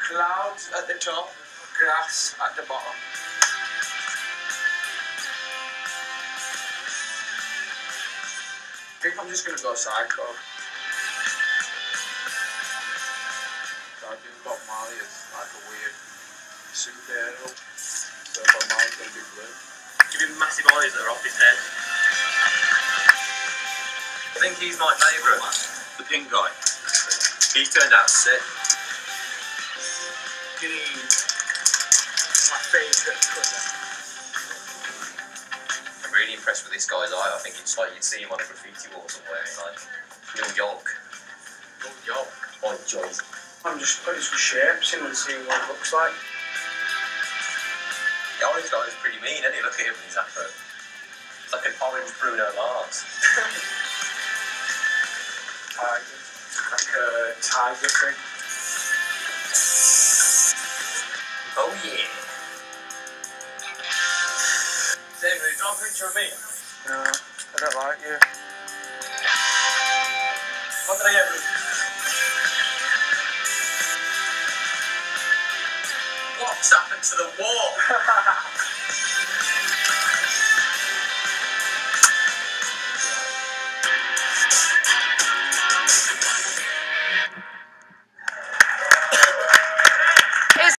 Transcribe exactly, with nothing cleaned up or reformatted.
Clouds at the top, grass at the bottom. I think I'm just gonna go psycho. So I do Bob Marley as like a weird superhero. So Bob Marley's gonna be blue. Give him massive eyes that are off his head. I think he's my favourite. The pink guy. He turned out sick. Green. My favourite colour. I'm really impressed with this guy's eye. I think it's like you'd see him on a graffiti wall somewhere in like New York. New York. Or Joyce. I'm just putting some shapes in and seeing what it looks like. The orange guy is pretty mean, isn't he? Look at him with his afro. It's like an orange Bruno Mars. Tiger. Like a tiger thing. Oh yeah. Zayn, will you draw a picture of me? No, I don't like you. What did I get, Bruce? What's happened to the wall?